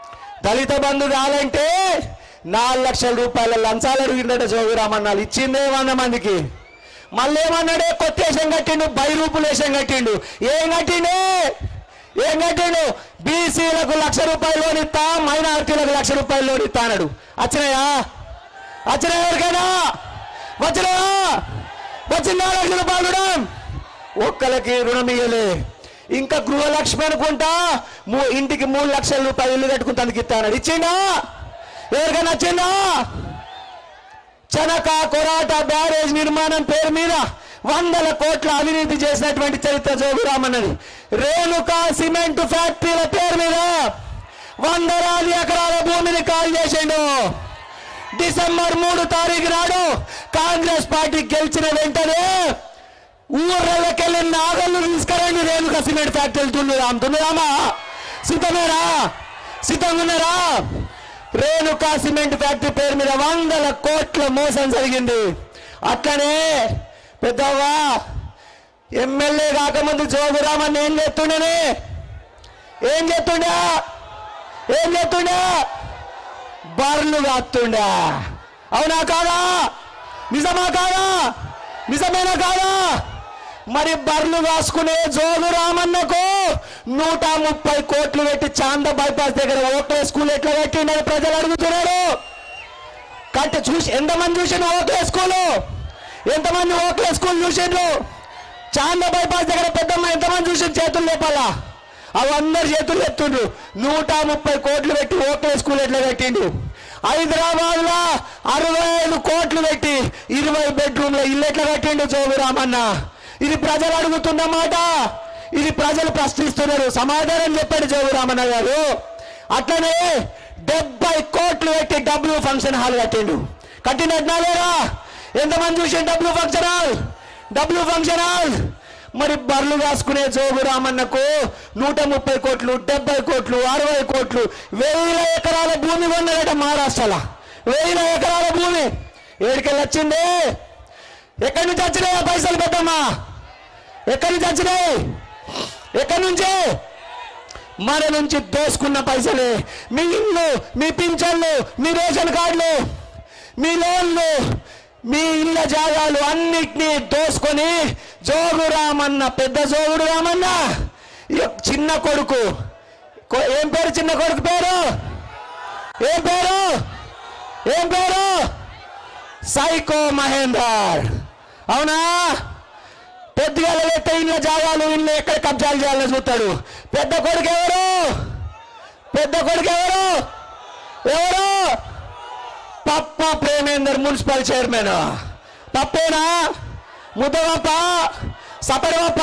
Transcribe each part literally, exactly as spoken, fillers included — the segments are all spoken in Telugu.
దళిత బంధు కావాలంటే నాలుగు లక్షల రూపాయల లంచాలు అడిగిందట జోగురామన్నాలు, ఇచ్చిందే వంద మందికి. మళ్ళీ ఏమన్నాడే, కొత్త వేషం కట్టిండు, బైరూపులు వేషం కట్టిండు. ఏం కట్టిండు ఏం కట్టిండు బీసీలకు లక్ష రూపాయలు లోన్ ఇస్తా, మైనారిటీలకు లక్ష రూపాయలు లోన్ ఇస్తా అన్నాడు. వచ్చినాయా వచ్చినాయి ఎవరికైనా వచ్చినాయా వచ్చిందా లక్ష రూపాయలు రుణం? ఒక్కలకి రుణం ఇయ్యలే. ఇంకా గృహలక్ష్మి అనుకుంటా ఇంటికి మూడు లక్షల రూపాయలు ఇల్లు కట్టుకుని తనకి ఇస్తాడు. ఇచ్చిందా ఎవరికైనా వచ్చిందా? చనక కొరాట బ్యారేజ్ నిర్మాణం పేరు మీద వందల కోట్ల అవినీతి చేసినటువంటి చరిత్ర జోగురామన్నది. రేణుకా సిమెంట్ ఫ్యాక్టరీల పేరు మీద వందలాది ఎకరాల భూమిని కాల్ చేసిండు. డిసెంబర్ మూడు తారీఖు నాడు కాంగ్రెస్ పార్టీ గెలిచిన వెంటనే ఊర్లకెళ్ళి నాగళ్ళు తీసుకురండి, రేణుకా సిమెంట్ ఫ్యాక్టరీలు తున్నురాం తున్నురామా సిద్ధమేరా సిద్ధంగా ఉన్నారా? రేణుకా సిమెంట్ ఫ్యాక్టరీ పేరు మీద వందల కోట్ల మోసం జరిగింది. అట్లనే పెద్దవ్వా ఎమ్మెల్యే కాకముందు జోగురామన్ ఏం చేస్తుండే ఏం చేస్తుండా ఏం చేస్తుండా బర్లు కాస్తుండా. అవునా కాదా? నిజమా కాదా? నిజమేనా కాదా? మరి బర్లు కాసుకునే జోగురామన్నకు నూట ముప్పై కోట్లు పెట్టి చాంద బైపాస్ దగ్గర ఓట్లే స్కూల్ ఎట్లా పెట్టిండని ప్రజలు అడుగుతున్నారు. కట్టి చూసి ఎంతమంది చూసిండ్రు ఓట్లే స్కూలు? ఎంతమంది ఓట్లే స్కూల్ చూసిండ్రు? చాంద బైపాస్ దగ్గర పెద్దమ్మ ఎంతమంది చూసి చేతులు లేపాలా? అవి అందరు చేతులు ఎత్తుండ్రు. నూట ముప్పై కోట్లు పెట్టి ఓట్లే స్కూల్ ఎట్లా పెట్టిండు? హైదరాబాద్ లో అరవై ఐదు కోట్లు పెట్టి ఇరవై బెడ్రూమ్ల ఇల్లు ఎట్లా కట్టిండు జోగురామన్న? ఇది ప్రజలు అడుగుతున్నమాట, ఇది ప్రజలు ప్రశ్నిస్తున్నారు. సమాధానం చెప్పాడు జోగురామన్న గారు. అట్లనే డెబ్బై కోట్లు పెట్టి డబ్ల్యూ ఫంక్షన్ హాల్ కట్టిండు. కట్టినట్టునా లేరా? ఎంతమంది చూసి W function hall W function hall మరి బర్లు కాసుకునే జోగురామన్నకు నూట ముప్పై కోట్లు డెబ్బై కోట్లు అరవై కోట్లు వేల ఎకరాల భూమి కొన్నాడట మహారాష్ట్రలో. వేల ఎకరాల భూమి ఏడికెళ్ళి వచ్చింది? ఎక్కడి నుంచి వచ్చినాయి పైసలు? పెద్దమ్మా ఎక్కడి నుంచి వచ్చినాయి? ఎక్కడి నుంచి? మన నుంచి దోసుకున్న పైసలే. మీ ఇల్లు, మీ పింఛన్లు, మీ రేషన్ కార్డులు, మీ లోన్లు, మీ ఇళ్ళ జాగాలు అన్నిటినీ దోసుకొని జోగురామన్న, పెద్ద జోగురామన్న చిన్న కొడుకు, ఏం పేరు చిన్న కొడుకు పేరు? ఏం పేరు? ఏం పేరు? సైకో మహేందర్. అవునా? పెద్దగా లేతే ఇళ్ళ జాగాలు ఇల్లు ఎక్కడ కబ్జాలు చేయాలని చూస్తాడు. పెద్ద కొడుకు ఎవరు? పెద్ద కొడుకు ఎవరు? ఎవరు? పప్ప ప్రేమేందర్, మున్సిపల్ చైర్మన్. పప్పేనా? ముద్దవప్ప, సపడవప్ప.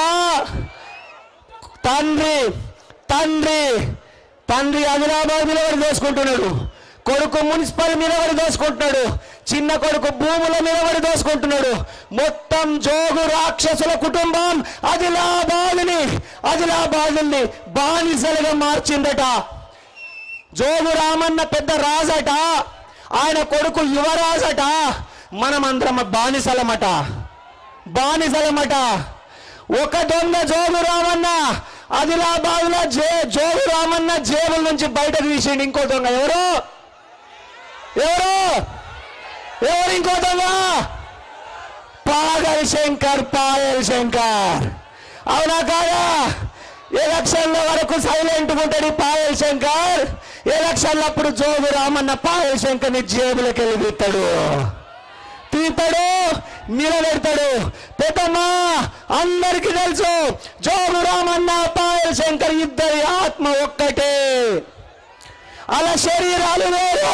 తండ్రి తండ్రి తండ్రి ఆదిలాబాద్ మీద ఎవరు దోసుకుంటున్నాడు? కొడుకు మున్సిపల్ మీద ఎవరు దోసుకుంటున్నాడు? చిన్న కొడుకు భూముల మీద ఎవరు దోసుకుంటున్నాడు? మొత్తం జోగు రాక్షసుల కుటుంబం ఆదిలాబాద్ని ఆదిలాబాద్ని బానిసలుగా మార్చిందట. జోగురామన్న పెద్ద రాజట, ఆయన కొడుకు యువరాజట. మనమందరం బానిసలమట బానిసలమట. ఒక దొంగ జోగురామన్న ఆదిలాబాద్ లో జే జోగురామన్న జేబుల నుంచి బయటకు తీసిండు ఇంకో దొంగ. ఎవరు ఎవరు ఎవరు ఇంకో దొంగ? పాగల్ శంకర్ పాయల్ శంకర్. అవునా కాదా? ఎలక్షన్ల వరకు సైలెంట్ ఉంటాడు పాయల్ శంకర్. ఎలక్షన్లు అప్పుడు జోగురామన్న పాయల్ శంకర్ని జేబులకు వెళ్ళి తీస్తాడు తీస్తాడు నిలబెడతాడు. పెద్దమ్మా అందరికి తెలుసు జోగురామన్న పాయల్ శంకర్ ఇద్దరి ఆత్మ ఒక్కటే, అలా శరీరాలు వేరు.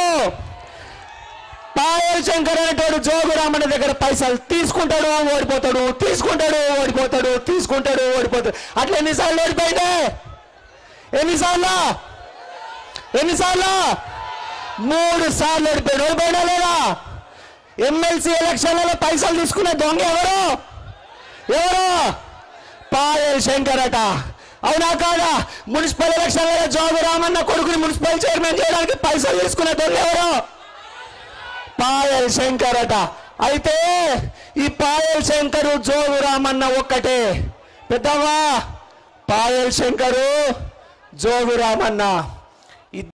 పాయల్ శంకర్ అనేటోడు జోగురామన్న దగ్గర పైసలు తీసుకుంటాడు ఓడిపోతాడు, తీసుకుంటాడు ఓడిపోతాడు, తీసుకుంటాడు ఓడిపోతాడు. అట్లా ఎన్నిసార్లు ఓడిపోయిందే? ఎన్నిసార్లు ఎన్నిసార్లు మూడు సార్లు ఓడిపోయాడు. ఓడిపోయినా లేదా? ఎమ్మెల్సీ ఎలక్షన్లలో పైసలు తీసుకునే దొంగ ఎవరు? ఎవరు? పాయల్ శంకర్ అట. అవునా కాదా? మున్సిపల్ ఎలక్షన్లలో జోగురామన్న కొడుకుని మున్సిపల్ చైర్మన్ చేయడానికి పైసలు తీసుకునే దొంగ ఎవరు? పాయల్ శంకర్ అట. అయితే ఈ పాయల్ శంకరు జోగురామన్న ఒక్కటే. పెద్దవా పాయల్ శంకరు జోగురామన్న